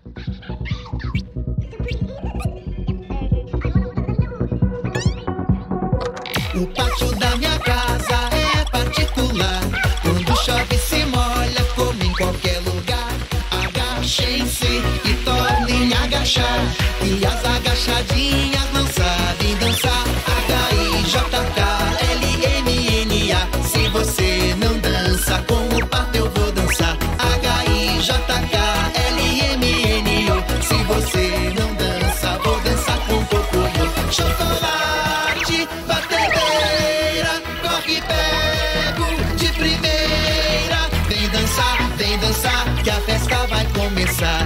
O pátio da minha casa é particular. Quando chove se molha como em qualquer lugar. Agachem-se e tornem a agachar, e as agachadinhas não sabem dançar. H-I-J-K-L-M-N-A. Se você não dança com o pato eu vou dançar. H-I-J-K-L-M-N-O. Se você não dança, vou dançar com cocoyo. Chocolate, batedeira, corre, pego de primeira. Vem dançar, que a festa vai começar.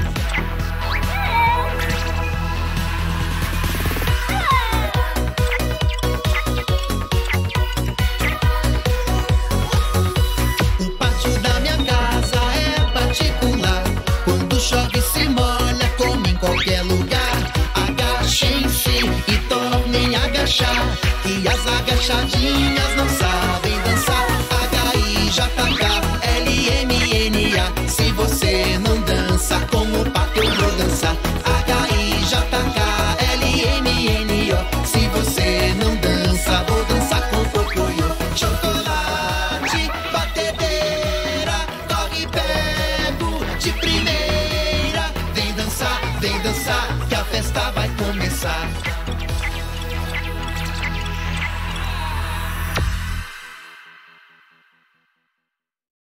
O pátio da minha casa é particular. Quando chove se molha como em qualquer lugar. Agachem-se e tornem a agachar, e as agachadinhas não sabem dançar. H-I-J-K-L-M-N-A. Se você não dança com o pato eu vou dançar. H-I-J-K-L-M-N-O. Se você não dança, vou dançar com cocoyo. Chocolate, batedeira, corre, pego de primeira. Vem dançar, que a festa vai